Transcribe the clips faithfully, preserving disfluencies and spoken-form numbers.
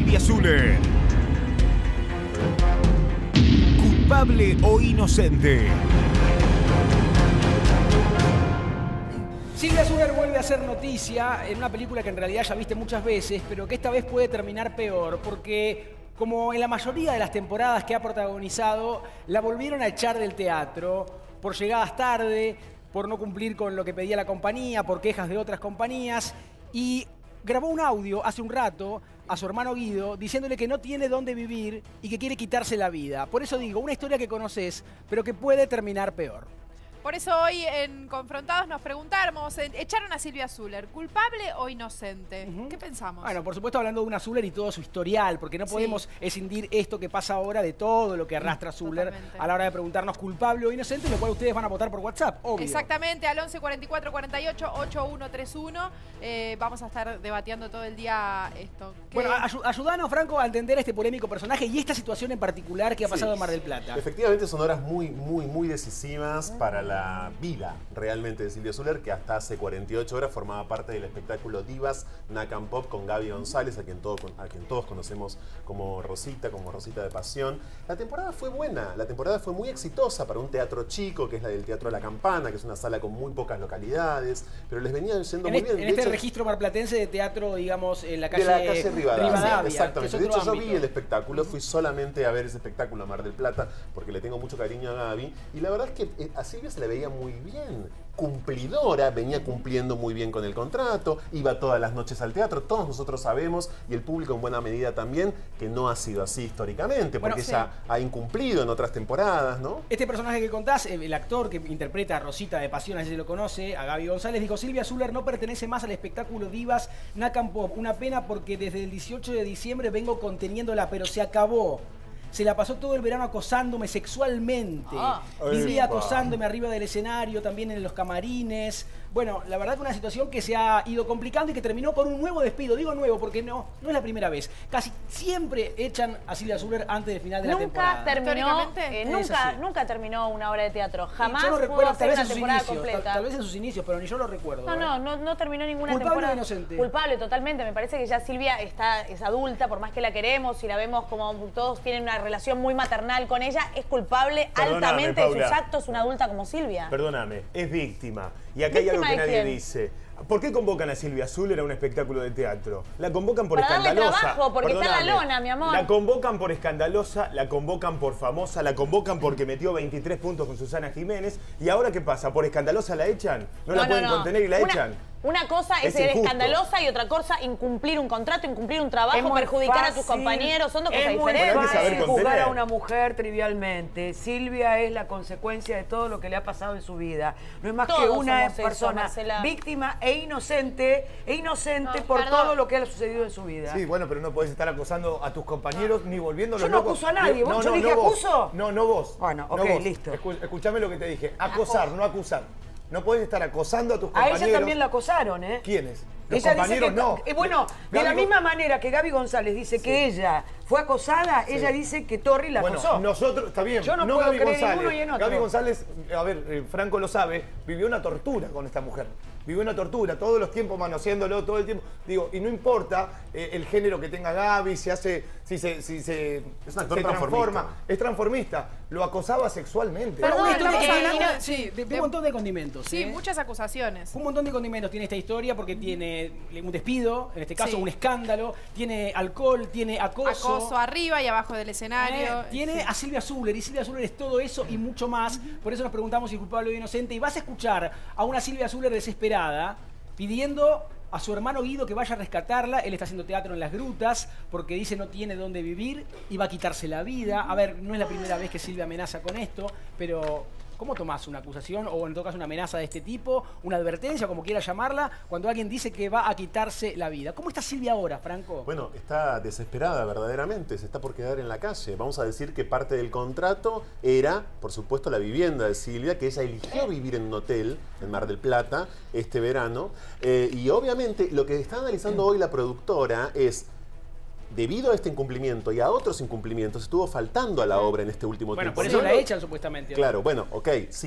Silvia Zuller. ¿Culpable o inocente? Silvia Zuller vuelve a hacer noticia en una película que en realidad ya viste muchas veces, pero que esta vez puede terminar peor, porque como en la mayoría de las temporadas que ha protagonizado, la volvieron a echar del teatro por llegadas tarde, por no cumplir con lo que pedía la compañía, por quejas de otras compañías, y grabó un audio hace un rato a su hermano Guido diciéndole que no tiene dónde vivir y que quiere quitarse la vida. Por eso digo, una historia que conoces, pero que puede terminar peor. Por eso hoy en Confrontados nos preguntamos, ¿echaron a Silvia Zuller culpable o inocente? Uh-huh. ¿Qué pensamos? Bueno, por supuesto hablando de una Zuller y todo su historial, porque no podemos sí. escindir esto que pasa ahora de todo lo que arrastra Zuller Totalmente. A la hora de preguntarnos culpable o inocente, lo cual ustedes van a votar por WhatsApp, obvio. Exactamente, al once cuarenta y cuatro cuarenta y ocho ochenta y uno treinta y uno eh, vamos a estar debatiendo todo el día esto. ¿Qué? Bueno, ay ayudanos, Franco, a entender a este polémico personaje y esta situación en particular que ha pasado sí. en Mar del Plata. Efectivamente son horas muy, muy, muy decisivas para la la vida realmente de Silvia Zuller, que hasta hace cuarenta y ocho horas formaba parte del espectáculo Divas Nacan Pop con Gaby González, a quien, todo, a quien todos conocemos como Rosita, como Rosita de Pasión. La temporada fue buena, la temporada fue muy exitosa para un teatro chico, que es la del Teatro La Campana, que es una sala con muy pocas localidades, pero les venía yendo en muy este, bien. En de este hecho, registro marplatense de teatro, digamos, en la calle, de la calle Rivadavia. Rivadavia Exactamente. De hecho, ámbito. yo vi el espectáculo, fui solamente a ver ese espectáculo a Mar del Plata, porque le tengo mucho cariño a Gaby, y la verdad es que a Silvia se le veía muy bien, cumplidora, venía cumpliendo muy bien con el contrato, iba todas las noches al teatro, todos nosotros sabemos, y el público en buena medida también, que no ha sido así históricamente, porque bueno, sí. ella ha incumplido en otras temporadas, ¿no? Este personaje que contás, el actor que interpreta a Rosita de Pasión, así se lo conoce, a Gaby González, dijo: Silvia Zuller no pertenece más al espectáculo Divas Nacan Pop, una pena porque desde el dieciocho de diciembre vengo conteniéndola, pero se acabó. Se la pasó todo el verano acosándome sexualmente. Ah, Vivía acosándome arriba del escenario, también en los camarines. Bueno, la verdad que una situación que se ha ido complicando y que terminó con un nuevo despido. Digo nuevo porque no, no es la primera vez. Casi siempre echan a Silvia Zuller antes del final de nunca la temporada. Terminó, eh, nunca, nunca terminó una obra de teatro. Jamás yo no pudo recuerdo, hacer una temporada inicios, completa. Tal, tal vez en sus inicios, pero ni yo lo recuerdo. No, ¿eh? no, no, no terminó ninguna ¿Culpable temporada. o inocente? Culpable, totalmente. Me parece que ya Silvia está, es adulta, por más que la queremos y la vemos como todos tienen una relación muy maternal con ella, es culpable Perdóname, altamente Paula. de sus actos, una adulta como Silvia. Perdóname, es víctima. Y acá hay algo que nadie dice. ¿Por qué convocan a Silvia Zuller a un espectáculo de teatro? La convocan por Para escandalosa. Darle trabajo, porque Perdóname. está en la lona, mi amor. La convocan por escandalosa, la convocan por famosa, la convocan porque metió veintitrés puntos con Susana Jiménez. ¿Y ahora qué pasa? ¿Por escandalosa la echan? ¿No, no la pueden no, no. contener y la una, echan? Una cosa es, es ser escandalosa y otra cosa incumplir un contrato, incumplir un trabajo, perjudicar fácil, a tus compañeros. Son dos cosas diferentes. Es muy fácil juzgar a una mujer trivialmente. Silvia es la consecuencia de todo lo que le ha pasado en su vida. No es más Todos que una persona eso, víctima e inocente, e inocente no, por perdón. todo lo que le ha sucedido en su vida. Sí, bueno, pero no podés estar acosando a tus compañeros no. ni volviéndolos locos. Yo no locos. acuso a nadie. ¿Vos? No, ¿Yo no, dije no acuso? Vos. No, no vos. Bueno, ok, no vos. listo. Escu escuchame lo que te dije. Acosar, no acusar. No podés estar acosando a tus compañeros. A ella también la acosaron, ¿eh? ¿Quiénes? Los ella compañeros dice que, no. Eh, bueno, de Gaby, la misma manera que Gaby González dice sí. que ella fue acosada, sí. ella dice que Torri la bueno, acosó. Nosotros, está bien. Yo no, no puedo Gaby creer González. en uno y en otro. Gaby González, a ver, eh, Franco lo sabe, vivió una tortura con esta mujer. Vivió una tortura, todos los tiempos manoseándolo, todo el tiempo. Digo, y no importa eh, el género que tenga Gaby, si hace, si se, si se, es un se transforma, es transformista. Lo acosaba sexualmente. Pero Perdón, una historia de, que de, sí, de, de de, un montón de condimentos. Sí, ¿eh? muchas acusaciones. Un montón de condimentos tiene esta historia porque tiene un despido, en este caso sí. un escándalo, tiene alcohol, tiene acoso. Acoso arriba y abajo del escenario. Eh, tiene sí. a Silvia Zuller, y Silvia Zuller es todo eso y mucho más. Por eso nos preguntamos si es culpable o inocente. Y vas a escuchar a una Silvia Zuller desesperada pidiendo a su hermano Guido que vaya a rescatarla. Él está haciendo teatro en las grutas porque dice no tiene dónde vivir y va a quitarse la vida. A ver, no es la primera vez que Silvia amenaza con esto, pero ¿cómo tomás una acusación o en todo caso una amenaza de este tipo, una advertencia, como quiera llamarla, cuando alguien dice que va a quitarse la vida? ¿Cómo está Silvia ahora, Franco? Bueno, está desesperada verdaderamente, se está por quedar en la calle. Vamos a decir que parte del contrato era, por supuesto, la vivienda de Silvia, que ella eligió vivir en un hotel en Mar del Plata este verano. Eh, y obviamente lo que está analizando hoy la productora es: debido a este incumplimiento y a otros incumplimientos, estuvo faltando a la obra en este último bueno, tiempo. Por eso no la lo... echan supuestamente. Claro, bueno, ok, sí.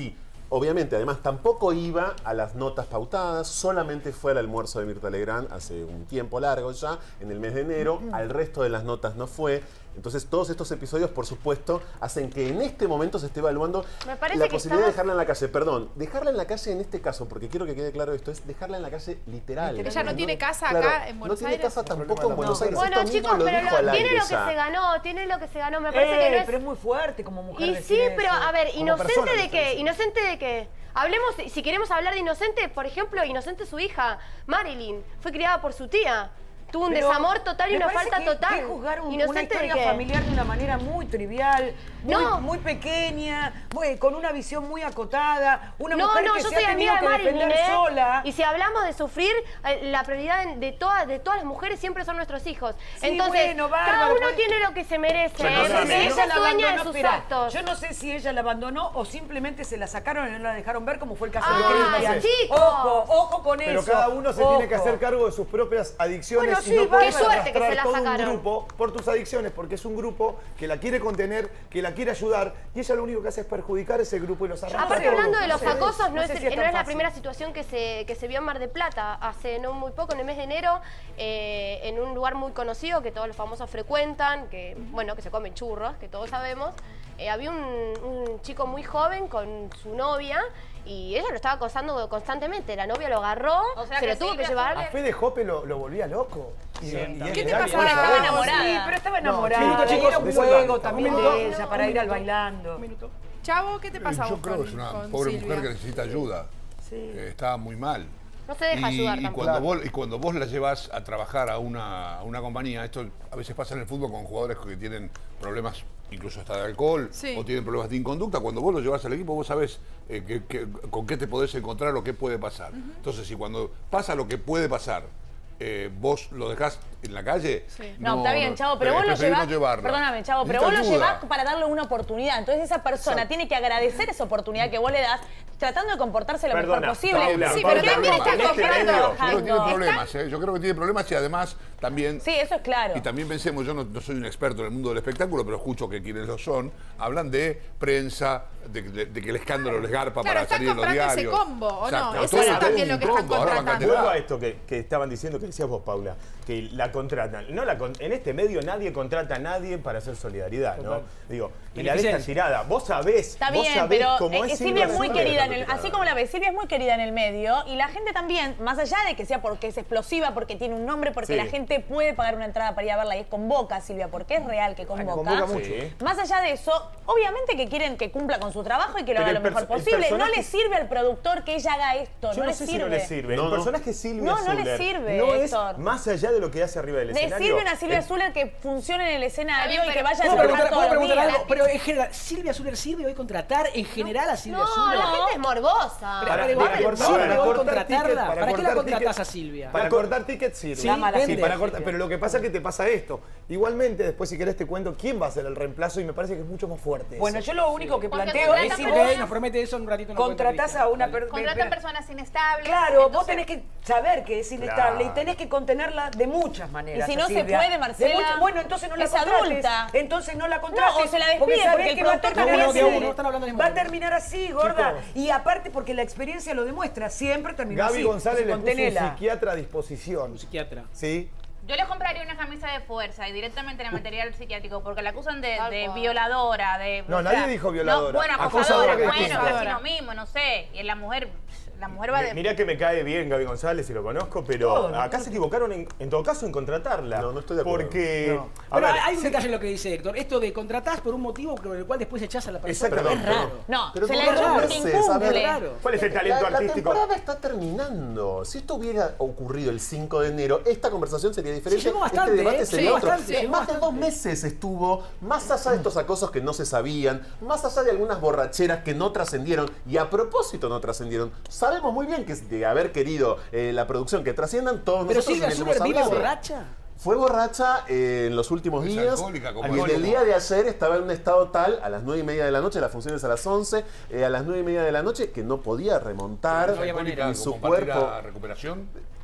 obviamente, además, tampoco iba a las notas pautadas, solamente fue al almuerzo de Mirta Legrand hace un tiempo largo ya, en el mes de enero, al resto de las notas no fue. Entonces, todos estos episodios, por supuesto, hacen que en este momento se esté evaluando la posibilidad estamos... de dejarla en la calle. Perdón, dejarla en la calle en este caso, porque quiero que quede claro esto, es dejarla en la calle literal. Ella no tiene casa claro, acá en Buenos Aires. No tiene casa tampoco en Buenos Aires. Bueno, Esto chicos, lo pero dijo lo, al tiene aire lo que ya. se ganó, tiene lo que se ganó. Me parece Eh, que no es... pero es muy fuerte como mujer. Y decir sí, eso. pero a ver, Como ¿inocente persona, de me qué? parece. ¿Inocente de qué? Hablemos, si queremos hablar de inocente, por ejemplo, inocente su hija, Marilyn, fue criada por su tía. Tuvo un Pero desamor total y me una parece falta que, total. que juzgar un- una ¿Inocente de historia qué? familiar de una manera muy trivial, muy, No. muy pequeña, muy- con una visión muy acotada, una No, mujer no, que yo se soy ha tenido amiga de que Marilyn, defender ¿eh? sola. Y si hablamos de sufrir, eh, la prioridad de todas, de todas las mujeres siempre son nuestros hijos. Sí, Entonces, bueno, cada bárbaro, uno pues- tiene lo que se merece, Yo no ¿eh? sé Porque si ella ella la sueña de abandonó, sus espera, actos. yo no sé si ella la abandonó o simplemente se la sacaron y no la dejaron ver, como fue el caso Ay, de Cristian. chicos. Ojo, ojo con Pero eso. cada uno se ojo. tiene que hacer cargo de sus propias adicciones Bueno, y sí, no puedes bárbaro. Qué suerte que se arrastrar la todo sacaron. un grupo por tus adicciones, porque es un grupo que la quiere contener, que la quiere ayudar, y ella lo único que hace es perjudicar ese grupo y los arrastra. Aparte, a todos. hablando de los No sé, acosos, no, no es, sé si es no tan es la fácil. primera situación que se, que se vio en Mar del Plata. Hace no muy poco, en el mes de enero, eh, en un lugar muy conocido que todos los famosos frecuentan, que bueno, que se comen churros, que todos sabemos, eh, había un, un chico muy joven con su novia y ella lo estaba acosando constantemente. La novia lo agarró, O sea se que lo tuvo que Silvia llevar. A Fede Jope lo, lo volvía loco. Y, y él ¿Qué te era- pasaba? y ella Estaba era- enamorada. Sí, pero estaba No, enamorada. minuto, Era chicos, un de juego Solano. también Un de minuto. ella para ir al bailando. Chavo, ¿qué te pasa a Yo vos creo con, que es una con pobre Silvia? mujer que necesita ayuda. Sí. Eh, está muy mal. No se deja y, ayudar y tampoco. cuando Claro. vos, y cuando vos la llevas a trabajar a una, a una compañía, esto a veces pasa en el fútbol con jugadores que tienen problemas incluso hasta de alcohol Sí. o tienen problemas de inconducta, cuando vos lo llevas al equipo vos sabés eh, que- que- con qué te podés encontrar o qué puede pasar. Entonces, si cuando pasa lo que puede pasar, eh, vos lo dejás en la calle. Sí. No, está bien, Chavo, pero es vos lo preferible llevás. no llevarla. Perdóname, Chavo, pero Necesita vos lo ayuda. llevás para darle una oportunidad. Entonces esa persona tiene que agradecer esa oportunidad que vos le das, tratando de comportarse lo Perdona, mejor posible. Paula, Sí, Paula, pero también Paula, estás en este comprando. medio- Yo creo que tiene Están- problemas, ¿eh? Yo creo que tiene problemas y además también... Sí, eso es claro. Y también pensemos, yo no, no soy un experto en el mundo del espectáculo, pero escucho que quienes lo son hablan de prensa, de, de- de que el escándalo les garpa Claro, para están salir en los comprando ese diarios. combo, ¿o no? Exacto. Eso Todo es todo también un lo que están combo, ahora contratando. Vuelvo a bancatela. esto que, que estaban diciendo, que decías vos, Paula, que la contratan. No la con- en este medio nadie contrata a nadie para hacer solidaridad, ¿no? Digo, y la dejan Beneficencia. tirada. Vos sabés, Está vos bien, sabés pero cómo eh, es Silvia es muy Zuller. querida en el, así como la ves, Silvia es muy querida en el medio y la gente también, más allá de que sea porque es explosiva, porque tiene un nombre, porque Sí. la gente puede pagar una entrada para ir a verla y es convoca, Silvia, porque es real que convoca. convoca mucho. Sí. Más allá de eso, obviamente que quieren que cumpla con su trabajo y que lo Pero haga el lo mejor perso- el posible. No personaje- le sirve al productor que ella haga esto, Yo no, no, le sé sirve. si no le sirve. No, el no. personaje Silvia No, no le Zuller sirve, no Héctor. es más allá de lo que hace arriba del Le escenario. sirve una Silvia el- Zuller que funcione en el escenario Está bien, y que pero- vaya a ¿Puedo trabajar preguntar, todos puedo los preguntar días. algo? Pero en general, ¿Silvia Zuller sirve hoy contratar en general a Silvia No, Zuller? la gente es morbosa. Pero, Para- a ver, para ¿vale? cortar- ¿Sirve para hoy cortar contratarla? tickets, ¿Para, para qué la cortar contratás tickets. a Silvia? Para cortar tickets sirve. Sí, mala vende. Sí, para cortar, Silvia. pero lo que pasa es que te pasa esto. Igualmente, después si querés te cuento quién va a ser el reemplazo y me parece que es mucho más fuerte. Bueno, eso. yo lo único que Porque planteo contratan es si personas- vos Nos promete eso en un ratito. nos cuenta contratás Cristian. a una Dale. persona... Contratan personas inestables. Claro, vos entonces- tenés que saber que es inestable Claro. y tenés que contenerla de muchas maneras. Y si no a se Silvia. puede, De Marcela, muchas- bueno, entonces no la es contrates. adulta. Entonces no la contrates. No, o se la despide, sabés porque el que va a productor terminar también así. No, no, no, están hablando al mismo Va a tiempo. terminar así, gorda. Chicos. Y aparte porque la experiencia lo demuestra, siempre termina así. Gaby González le puso un Contenela. psiquiatra a disposición. Un psiquiatra. ¿Sí? Yo les compraría una camisa de fuerza y directamente en el material psiquiátrico porque la acusan de, Tal de cual. violadora, de... No, o nadie sea, dijo violadora. No, bueno, Acosadora, acosadora, que es bueno, distinto. casi lo mismo, no sé. Y la mujer, la mujer va de... Mirá que me cae bien Gaby González y lo conozco, pero Todo, ¿no? acá se equivocaron en, en todo caso en contratarla. No, no estoy de acuerdo. Porque, No. a Pero ver, hay un detalle en lo que dice Héctor. Esto de contratás por un motivo por el cual después echás a la persona. Exactamente. Es raro. No, Pero se por la echó dos porque meses, a ver, incumple. Claro. ¿cuál es el talento la, la artístico? temporada está terminando. Si esto hubiera ocurrido el cinco de enero, esta conversación sería diferente. Sí, llegó bastante, este debate ¿eh? sería Sí, otro. bastante, llegó Más de dos bastante. meses estuvo, más allá de estos acosos que no se sabían, más allá de algunas borracheras que no trascendieron, y a propósito no trascendieron. Sabemos muy bien que de haber querido eh, la producción que trasciendan, todos Pero nosotros Silvia les Zuller hemos vive hablado. borracha. Fue borracha eh, en los últimos Es días. alcohólica, como y en el alcohólico. día de ayer estaba en un estado tal, a las nueve y media de la noche, las funciones a las once, eh, a las nueve y media de la noche, que no podía remontar No había y manera. su ¿Compartir cuerpo. la recuperación?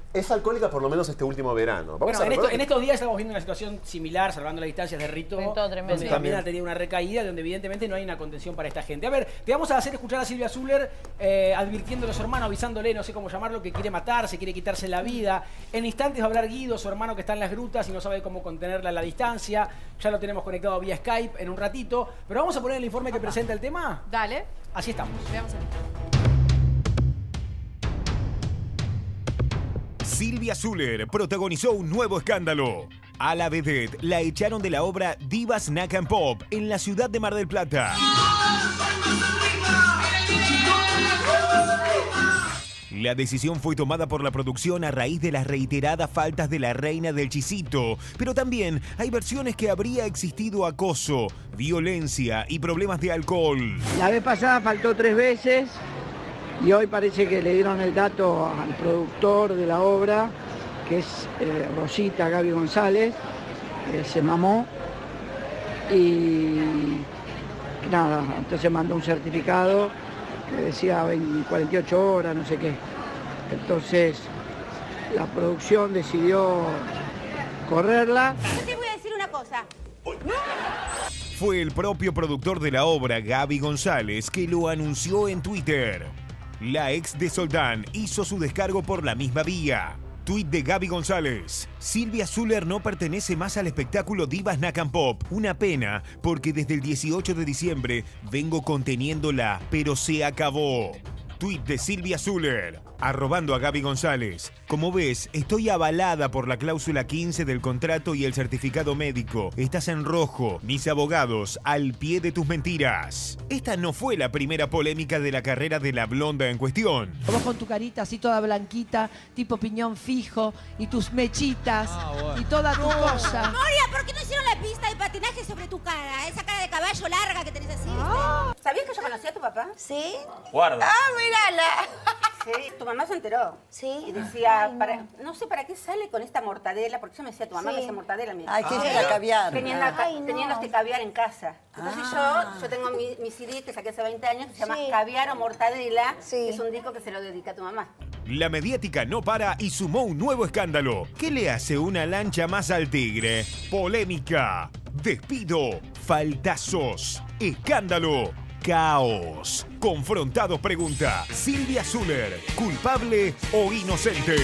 Es alcohólica por lo menos este último verano. Vamos Bueno, a en, esto, recordar en que- estos días estamos viendo una situación similar, salvando las distancias de Rito, Sí, todo tremendo. donde Sí. también También. ha tenido una recaída, donde evidentemente no hay una contención para esta gente. A ver, te vamos a hacer escuchar a Silvia Zuller eh, advirtiéndole a su hermano, avisándole, no sé cómo llamarlo, que quiere matarse, quiere quitarse la vida. En instantes va a hablar Guido, su hermano que está en las grutas y no sabe cómo contenerla a la distancia. Ya lo tenemos conectado vía Skype en un ratito. Pero vamos a poner el informe que presenta el tema. Dale, Así estamos. veamos el... Silvia Zuller protagonizó un nuevo escándalo. A la vedette la echaron de la obra Divas Snack and Pop en la ciudad de Mar del Plata. La decisión fue tomada por la producción a raíz de las reiteradas faltas de la reina del chisito, pero también hay versiones que habría existido acoso, violencia y problemas de alcohol. La vez pasada faltó tres veces y hoy parece que le dieron el dato al productor de la obra, que es eh, Rosita Gaby González, que se mamó y nada, entonces mandó un certificado que decía veinte, cuarenta y ocho horas, no sé qué. Entonces la producción decidió correrla. Yo te voy a decir una cosa. Fue el propio productor de la obra, Gaby González, que lo anunció en Twitter. La ex de Soldán hizo su descargo por la misma vía. Tweet de Gaby González. Silvia Zuller no pertenece más al espectáculo Divas Snack and Pop. Una pena, porque desde el dieciocho de diciembre vengo conteniéndola, pero se acabó. Tweet de Silvia Zuller, arrobando a Gaby González. Como ves, estoy avalada por la cláusula quince del contrato y el certificado médico. Estás en rojo. Mis abogados, al pie de tus mentiras. Esta no fue la primera polémica de la carrera de la blonda en cuestión. Vos con tu carita así toda blanquita, tipo piñón fijo, y tus mechitas, y toda tu cosa. Moria, ¿por qué no hicieron la pista de patinaje sobre tu cara? Esa cara de caballo larga que tenés así, ¿viste? ¿Sabías que yo conocí a tu papá? ¿Sí? Guarda. Ah, mírala. Sí, tu mamá se enteró. Sí. Y decía, Ay, no. para, no sé para qué sale con esta mortadela, porque yo me decía, tu mamá Sí. me hacía mortadela. Me Ay, ¿qué es la caviar? Teniendo, Ah. acá- Ay, no. teniendo este caviar en casa. Entonces Ah. yo, yo tengo mi, mi C D que saqué hace veinte años, que se llama Sí. Caviar o Mortadela, Sí. que es un disco que se lo dedica a tu mamá. La mediática no para y sumó un nuevo escándalo. ¿Qué le hace una lancha más al tigre? Polémica, despido, faltazos, escándalo, caos. Confrontados pregunta, Silvia Zuller, ¿culpable o inocente?